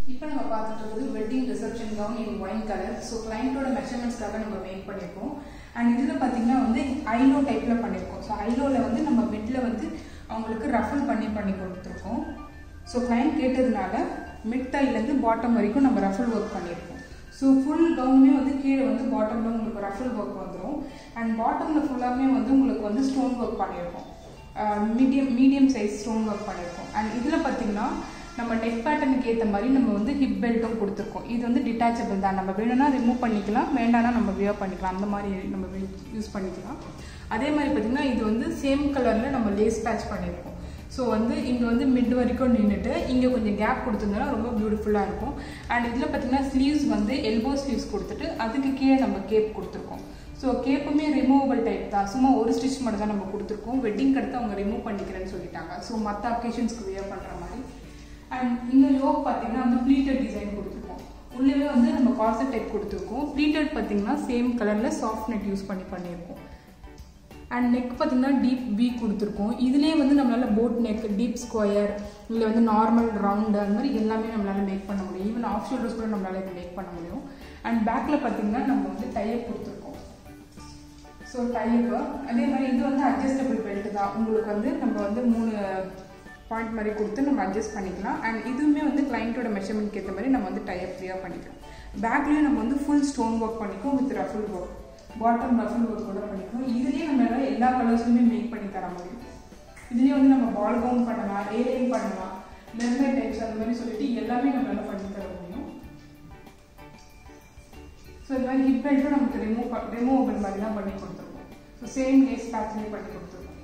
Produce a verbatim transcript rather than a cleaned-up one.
இப்போ நம்ம பார்த்துட்டு இருக்கிறது wedding reception gown in wine colour. So கிளைண்டோட மெஷர்மெண்ட்ஸ்க்காக நம்ம மேக் பண்ணியிருக்கோம். அண்ட் இதில் பார்த்தீங்கன்னா வந்து ஐலோ டைப்பில் பண்ணியிருக்கோம். ஸோ ஐலோவில் வந்து நம்ம மிட்டில் வந்து அவங்களுக்கு ரஃபல் பண்ணி பண்ணி கொடுத்துருக்கோம். ஸோ கிளைண்ட் கேட்டதுனால மிட் டைலேருந்து பாட்டம் வரைக்கும் நம்ம ரஃபல் ஒர்க் பண்ணியிருக்கோம். ஸோ ஃபுல் கவுனுமே வந்து கீழே வந்து பாட்டமில் உங்களுக்கு ரஃபல் ஒர்க் வந்துடும். அண்ட் பாட்டமில் ஃபுல்லாமே வந்து உங்களுக்கு வந்து ஸ்டோன் ஒர்க் பண்ணியிருக்கோம். Medium medium size stone work பண்ணியிருக்கோம். அண்ட் இதில் பார்த்தீங்கன்னா நம்ம நெக் பேட்டர்னுக்கு ஏற்ற மாதிரி நம்ம வந்து ஹிப் பெல்ட்டும் கொடுத்துருக்கோம். இது வந்து டிட்டாச்சபிள் தான். நம்ம வேணும்னா ரிமூவ் பண்ணிக்கலாம், வேண்டாம்னா நம்ம வியர் பண்ணிக்கலாம். அந்த மாதிரி நம்ம யூஸ் பண்ணிக்கலாம். அதே மாதிரி பார்த்தீங்கன்னா இது வந்து சேம் கலரில் நம்ம லேஸ் பேட்ச் பண்ணியிருக்கோம். ஸோ வந்து இங்கே வந்து மிட் வரைக்கும் நின்றுட்டு இங்கே கொஞ்சம் கேப் கொடுத்துருந்தோம்னா ரொம்ப பியூட்டிஃபுல்லாக இருக்கும். அண்ட் இதில் பார்த்தீங்கன்னா ஸ்லீவ்ஸ் வந்து எல்போ ஸ்லீவ்ஸ் கொடுத்துட்டு அதுக்கு கீழே நம்ம கேப் கொடுத்துருக்கோம். ஸோ கேப்புமே ரிமூவபிள் டைப் தான். சும்மா ஒரு ஸ்டிச் மட்டும் தான் நம்ம கொடுத்துருக்கோம். வெட்டிங்க்கு அடுத்து அவங்க ரிமூவ் பண்ணிக்கிறேன்னு சொல்லிட்டாங்க. ஸோ மற்ற அக்கேஷன்ஸ்க்கு வியர் பண்ணுற மாதிரி. அண்ட் இந்த யோக் பார்த்தீங்கன்னா வந்து ப்ளீட்டட் டிசைன் கொடுத்துருக்கோம். உள்ளே வந்து நம்ம கார்செட் டைப் கொடுத்துருக்கோம். ப்ளீட்டட் பார்த்தீங்கன்னா சேம் கலரில் சாஃப்ட் நெட் யூஸ் பண்ணி பண்ணியிருக்கோம். அண்ட் நெக் பார்த்தீங்கன்னா டீப் வி கொடுத்துருக்கோம். இதுலேயே வந்து நம்மளால் போட் நெக், டீப் ஸ்கொயர், இல்லை வந்து நார்மல் ரவுண்டு, அந்த மாதிரி எல்லாமே நம்மளால் மேக் பண்ண முடியும். ஈவன் ஆஃப் ஷோல்டர்ஸ் கூட நம்மளால் இது மேக் பண்ண முடியும். அண்ட் பேக்கில் பார்த்தீங்கன்னா நம்ம வந்து டைப் கொடுத்துருக்கோம். ஸோ டைப்பு அதே மாதிரி இது வந்து அட்ஜஸ்டபிள் பெல்ட் தான். உங்களுக்கு வந்து நம்ம வந்து மூணு பாயிண்ட் மாதிரி கொடுத்து நம்ம அட்ஜஸ்ட் பண்ணிக்கலாம். அண்ட் இதுவுமே வந்து கிளைண்ட்டோட மெஷர்மெண்ட்க்கு ஏற்ற மாதிரி நம்ம வந்து டைப் ஃப்ரீயாக பண்ணிக்கலாம். பேக்லேயும் நம்ம வந்து ஃபுல் ஸ்டோன் ஒர்க் பண்ணிக்கோம் with ruffle work, bottom ruffle work கூட பண்ணிக்கோம். இதுலேயே நம்மளால எல்லா கலர்ஸுமே மேக் பண்ணி தர முடியும். இதுலேயே வந்து நம்ம பால் கவுன் பண்ணலாம், ஏலைன் பண்ணலாம், மெர்மைட் டைப்ஸ் அந்த மாதிரி சொல்லிட்டு எல்லாமே நம்மளால பண்ணி தர முடியும். ஸோ இது மாதிரி ஹிப் பெல்ட்டும் நமக்கு ரிமூவ் ரிமூவபிள் மாதிரி தான் பண்ணி கொடுத்துருக்கோம். ஸோ சேம் லேஸ் பேட்ச்லேயே பண்ணி கொடுத்துருக்கோம்.